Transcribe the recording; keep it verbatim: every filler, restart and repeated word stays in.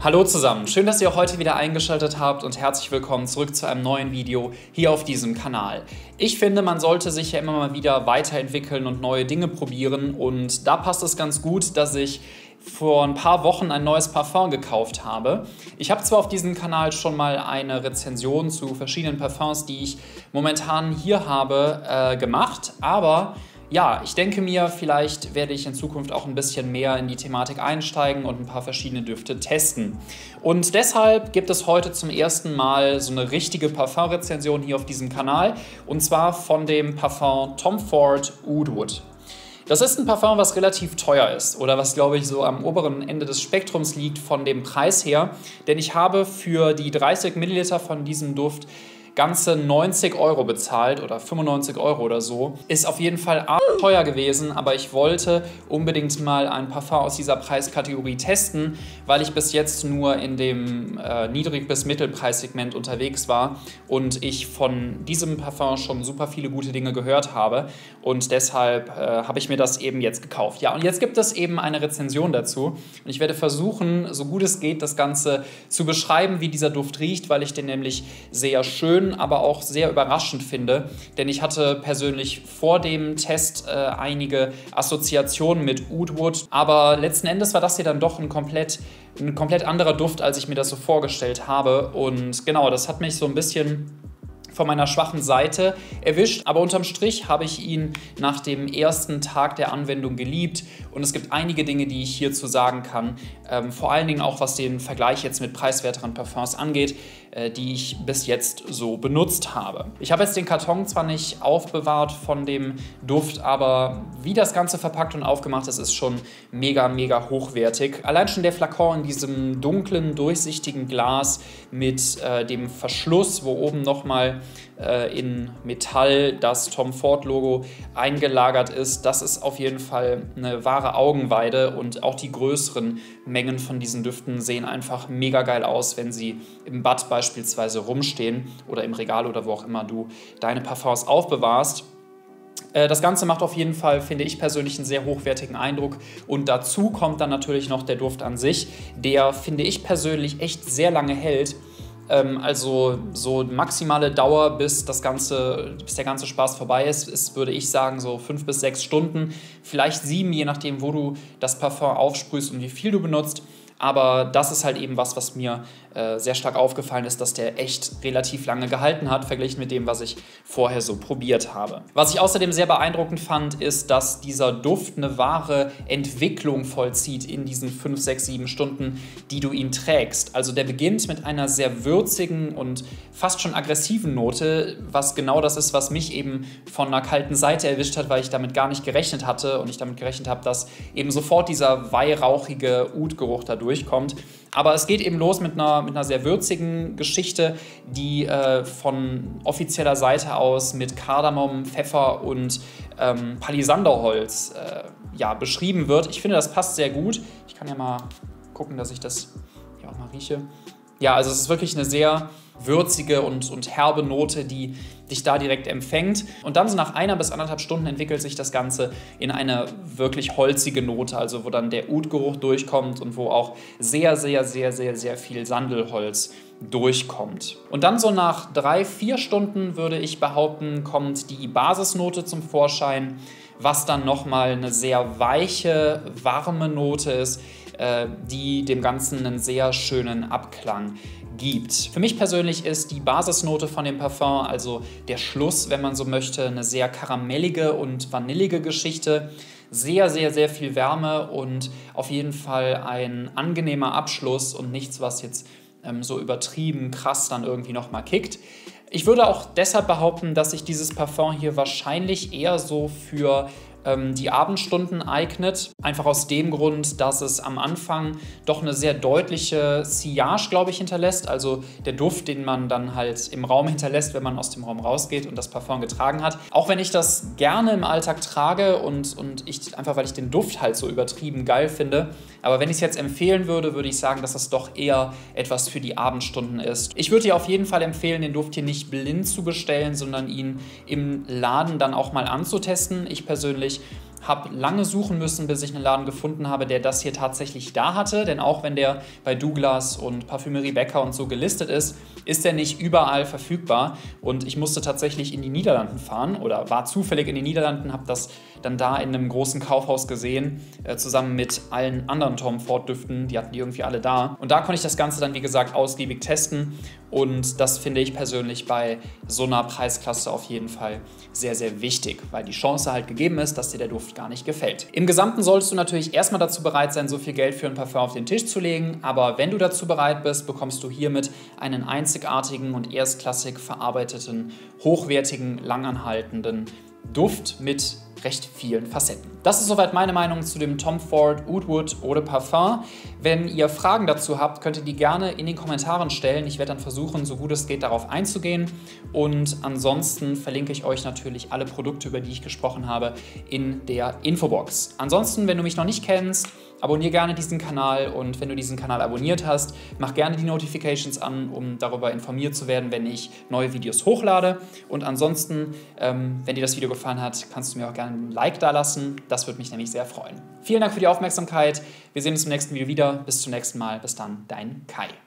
Hallo zusammen, schön, dass ihr auch heute wieder eingeschaltet habt und herzlich willkommen zurück zu einem neuen Video hier auf diesem Kanal. Ich finde, man sollte sich ja immer mal wieder weiterentwickeln und neue Dinge probieren und da passt es ganz gut, dass ich vor ein paar Wochen ein neues Parfum gekauft habe. Ich habe zwar auf diesem Kanal schon mal eine Rezension zu verschiedenen Parfums, die ich momentan hier habe, äh, gemacht, aber ja, ich denke mir, vielleicht werde ich in Zukunft auch ein bisschen mehr in die Thematik einsteigen und ein paar verschiedene Düfte testen. Und deshalb gibt es heute zum ersten Mal so eine richtige Parfum-Rezension hier auf diesem Kanal, und zwar von dem Parfum Tom Ford Oud Wood. Das ist ein Parfum, was relativ teuer ist oder was, glaube ich, so am oberen Ende des Spektrums liegt von dem Preis her, denn ich habe für die dreißig Milliliter von diesem Duft ganze neunzig Euro bezahlt oder fünfundneunzig Euro oder so. Ist auf jeden Fall teuer gewesen, aber ich wollte unbedingt mal ein Parfum aus dieser Preiskategorie testen, weil ich bis jetzt nur in dem äh, Niedrig- bis Mittelpreissegment unterwegs war und ich von diesem Parfum schon super viele gute Dinge gehört habe und deshalb äh, habe ich mir das eben jetzt gekauft. Ja, und jetzt gibt es eben eine Rezension dazu und ich werde versuchen, so gut es geht, das Ganze zu beschreiben, wie dieser Duft riecht, weil ich den nämlich sehr schön, aber auch sehr überraschend finde, denn ich hatte persönlich vor dem Test äh, einige Assoziationen mit Oud Wood, aber letzten Endes war das hier dann doch ein komplett, ein komplett anderer Duft, als ich mir das so vorgestellt habe, und genau, das hat mich so ein bisschen von meiner schwachen Seite erwischt, aber unterm Strich habe ich ihn nach dem ersten Tag der Anwendung geliebt und es gibt einige Dinge, die ich hierzu sagen kann, ähm, vor allen Dingen auch was den Vergleich jetzt mit preiswerteren Parfums angeht, äh, die ich bis jetzt so benutzt habe. Ich habe jetzt den Karton zwar nicht aufbewahrt von dem Duft, aber wie das Ganze verpackt und aufgemacht ist, ist schon mega, mega hochwertig. Allein schon der Flakon in diesem dunklen, durchsichtigen Glas mit äh, dem Verschluss, wo oben nochmal äh, in Metall das Tom Ford Logo eingelagert ist, das ist auf jeden Fall eine wahre Augenweide, und auch die größeren Mengen von diesen Düften sehen einfach mega geil aus, wenn sie im Bad beispielsweise rumstehen oder im Regal oder wo auch immer du deine Parfums aufbewahrst. Das Ganze macht auf jeden Fall, finde ich persönlich, einen sehr hochwertigen Eindruck, und dazu kommt dann natürlich noch der Duft an sich, der, finde ich persönlich, echt sehr lange hält. Also so maximale Dauer, bis, das ganze, bis der ganze Spaß vorbei ist, ist, würde ich sagen, so fünf bis sechs Stunden, vielleicht sieben, je nachdem, wo du das Parfum aufsprühst und wie viel du benutzt. Aber das ist halt eben was, was mir äh, sehr stark aufgefallen ist, dass der echt relativ lange gehalten hat, verglichen mit dem, was ich vorher so probiert habe. Was ich außerdem sehr beeindruckend fand, ist, dass dieser Duft eine wahre Entwicklung vollzieht in diesen fünf, sechs, sieben Stunden, die du ihn trägst. Also der beginnt mit einer sehr würzigen und fast schon aggressiven Note, was genau das ist, was mich eben von einer kalten Seite erwischt hat, weil ich damit gar nicht gerechnet hatte und ich damit gerechnet habe, dass eben sofort dieser weihrauchige Oud-Geruch da durchkommt. Aber es geht eben los mit einer, mit einer sehr würzigen Geschichte, die äh, von offizieller Seite aus mit Kardamom, Pfeffer und ähm, Palisanderholz äh, ja, beschrieben wird. Ich finde, das passt sehr gut. Ich kann ja mal gucken, dass ich das hier auch mal rieche. Ja, also es ist wirklich eine sehr würzige und, und herbe Note, die dich da direkt empfängt. Und dann so nach einer bis anderthalb Stunden entwickelt sich das Ganze in eine wirklich holzige Note, also wo dann der Oud-Geruch durchkommt und wo auch sehr, sehr, sehr, sehr, sehr viel Sandelholz durchkommt. Und dann so nach drei, vier Stunden, würde ich behaupten, kommt die Basisnote zum Vorschein, was dann nochmal eine sehr weiche, warme Note ist, äh, die dem Ganzen einen sehr schönen Abklang gibt. Für mich persönlich ist die Basisnote von dem Parfum, also der Schluss, wenn man so möchte, eine sehr karamellige und vanillige Geschichte. Sehr, sehr, sehr viel Wärme und auf jeden Fall ein angenehmer Abschluss und nichts, was jetzt ähm, so übertrieben krass dann irgendwie nochmal kickt. Ich würde auch deshalb behaupten, dass sich dieses Parfum hier wahrscheinlich eher so für ähm, die Abendstunden eignet. Einfach aus dem Grund, dass es am Anfang doch eine sehr deutliche Sillage, glaube ich, hinterlässt. Also der Duft, den man dann halt im Raum hinterlässt, wenn man aus dem Raum rausgeht und das Parfum getragen hat. Auch wenn ich das gerne im Alltag trage und, und ich einfach, weil ich den Duft halt so übertrieben geil finde. Aber wenn ich es jetzt empfehlen würde, würde ich sagen, dass das doch eher etwas für die Abendstunden ist. Ich würde dir auf jeden Fall empfehlen, den Duft hier nicht blind zu bestellen, sondern ihn im Laden dann auch mal anzutesten. Ich persönlich habe lange suchen müssen, bis ich einen Laden gefunden habe, der das hier tatsächlich da hatte. Denn auch wenn der bei Douglas und Parfümerie Becker und so gelistet ist, ist der nicht überall verfügbar. Und ich musste tatsächlich in die Niederlanden fahren oder war zufällig in den Niederlanden, habe das dann da in einem großen Kaufhaus gesehen, äh, zusammen mit allen anderen Tom Ford Düften. Die hatten die irgendwie alle da. Und da konnte ich das Ganze dann, wie gesagt, ausgiebig testen. Und das finde ich persönlich bei so einer Preisklasse auf jeden Fall sehr, sehr wichtig, weil die Chance halt gegeben ist, dass dir der Duft gar nicht gefällt. Im Gesamten solltest du natürlich erstmal dazu bereit sein, so viel Geld für ein Parfum auf den Tisch zu legen, aber wenn du dazu bereit bist, bekommst du hiermit einen einzigartigen und erstklassig verarbeiteten, hochwertigen, langanhaltenden Duft mit recht vielen Facetten. Das ist soweit meine Meinung zu dem Tom Ford Oud Wood Eau de Parfum. Wenn ihr Fragen dazu habt, könnt ihr die gerne in den Kommentaren stellen. Ich werde dann versuchen, so gut es geht, darauf einzugehen. Und ansonsten verlinke ich euch natürlich alle Produkte, über die ich gesprochen habe, in der Infobox. Ansonsten, wenn du mich noch nicht kennst, abonniere gerne diesen Kanal und wenn du diesen Kanal abonniert hast, mach gerne die Notifications an, um darüber informiert zu werden, wenn ich neue Videos hochlade. Und ansonsten, ähm, wenn dir das Video gefallen hat, kannst du mir auch gerne ein Like da lassen. Das würde mich nämlich sehr freuen. Vielen Dank für die Aufmerksamkeit. Wir sehen uns im nächsten Video wieder. Bis zum nächsten Mal. Bis dann, dein Kai.